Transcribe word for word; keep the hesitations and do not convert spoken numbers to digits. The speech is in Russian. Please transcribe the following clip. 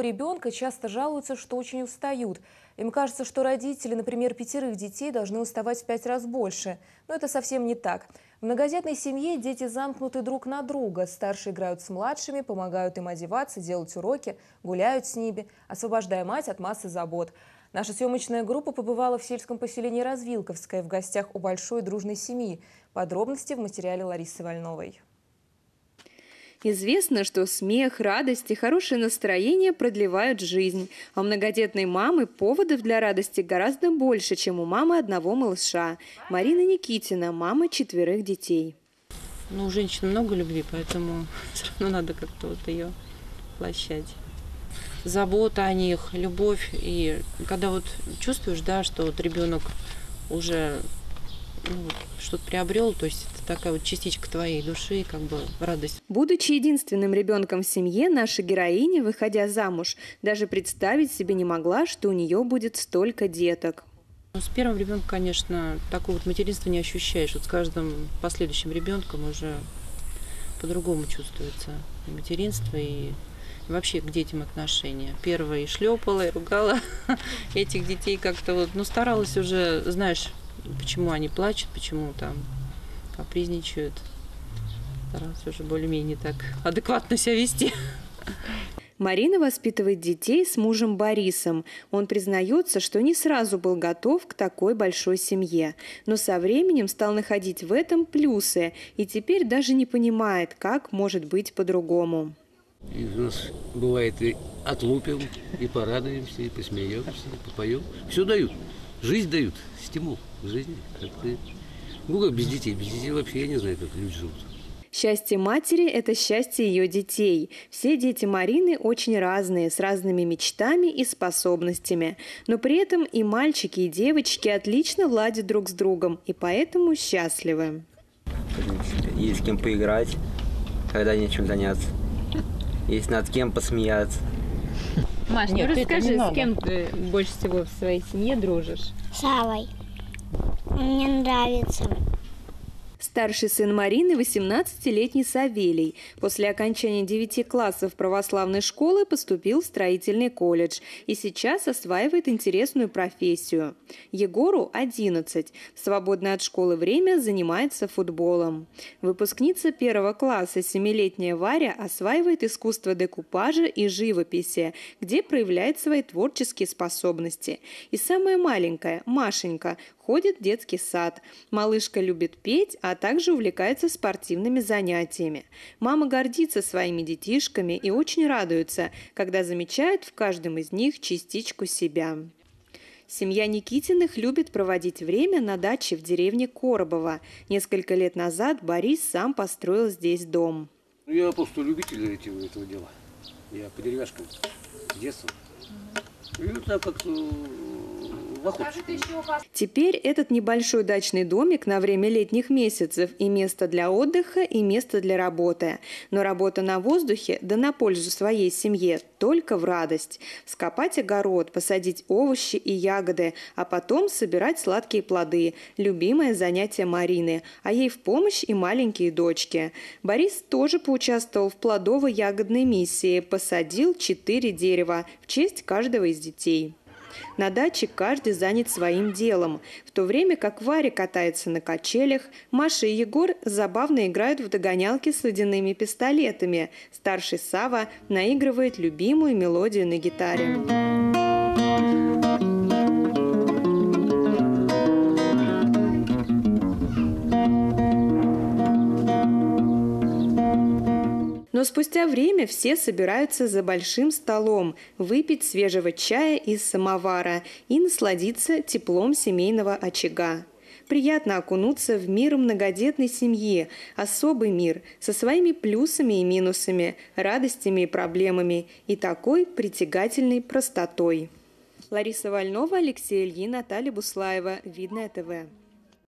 ребенка, часто жалуются, что очень устают. Им кажется, что родители, например, пятерых детей должны уставать в пять раз больше. Но это совсем не так. В многодетной семье дети замкнуты друг на друга. Старшие играют с младшими, помогают им одеваться, делать уроки, гуляют с ними, освобождая мать от массы забот. Наша съемочная группа побывала в сельском поселении Развилковское в гостях у большой дружной семьи. Подробности в материале Ларисы Вольновой. Известно, что смех, радость и хорошее настроение продлевают жизнь. А у многодетной мамы поводов для радости гораздо больше, чем у мамы одного малыша. Марина Никитина – мама четверых детей. Ну, у женщин много любви, поэтому все равно надо как-то вот ее воплощать. Забота о них, любовь. И когда вот чувствуешь, да, что вот ребенок уже ну, что-то приобрел, то есть это такая вот частичка твоей души, как бы радость. Будучи единственным ребенком в семье, наша героиня, выходя замуж, даже представить себе не могла, что у нее будет столько деток. Ну, с первым ребенком, конечно, такого вот материнства не ощущаешь. Вот с каждым последующим ребенком уже по-другому чувствуется и материнство, и вообще к детям отношения. Первое и шлепала, и ругала этих детей как-то вот, ну, старалась уже, знаешь, почему они плачут, почему там капризничают. Старалась уже более-менее так адекватно себя вести. Марина воспитывает детей с мужем Борисом. Он признается, что не сразу был готов к такой большой семье. Но со временем стал находить в этом плюсы. И теперь даже не понимает, как может быть по-другому. И у нас бывает и отлупим, и порадуемся, и посмеемся, и попоем. Все дают. Жизнь дают. Стимул к жизни. Ну как без детей? Без детей вообще я не знаю, как люди живут. Счастье матери – это счастье ее детей. Все дети Марины очень разные, с разными мечтами и способностями. Но при этом и мальчики, и девочки отлично ладят друг с другом, и поэтому счастливы. Есть с кем поиграть, когда нечем заняться. Есть над кем посмеяться. Маш, ну Нет, расскажи, с кем ты больше всего в своей семье дружишь? С Авой. Мне нравится. Старший сын Марины – восемнадцатилетний Савелий. После окончания девяти классов православной школы поступил в строительный колледж и сейчас осваивает интересную профессию. Егору – одиннадцать. В свободное от школы время занимается футболом. Выпускница первого класса, семилетняя Варя, осваивает искусство декупажа и живописи, где проявляет свои творческие способности. И самая маленькая, Машенька, ходит в детский сад. Малышка любит петь, а также увлекается спортивными занятиями. Мама гордится своими детишками и очень радуется, когда замечает в каждом из них частичку себя. Семья Никитиных любит проводить время на даче в деревне Коробово. Несколько лет назад Борис сам построил здесь дом. Я просто любитель этого дела. Я по деревяшкам с детства. И вот так как-то... Теперь этот небольшой дачный домик на время летних месяцев и место для отдыха, и место для работы. Но работа на воздухе, да на пользу своей семье, только в радость. Вскопать огород, посадить овощи и ягоды, а потом собирать сладкие плоды. Любимое занятие Марины, а ей в помощь и маленькие дочки. Борис тоже поучаствовал в плодово-ягодной миссии, посадил четыре дерева в честь каждого из детей. На даче каждый занят своим делом. В то время как Варя катается на качелях, Маша и Егор забавно играют в догонялки с водяными пистолетами. Старший Сава наигрывает любимую мелодию на гитаре. Но спустя время все собираются за большим столом, выпить свежего чая из самовара и насладиться теплом семейного очага. Приятно окунуться в мир многодетной семьи, особый мир, со своими плюсами и минусами, радостями и проблемами и такой притягательной простотой. Лариса Вольнова, Алексей Ильин, Наталья Буслаева. Видное ТВ.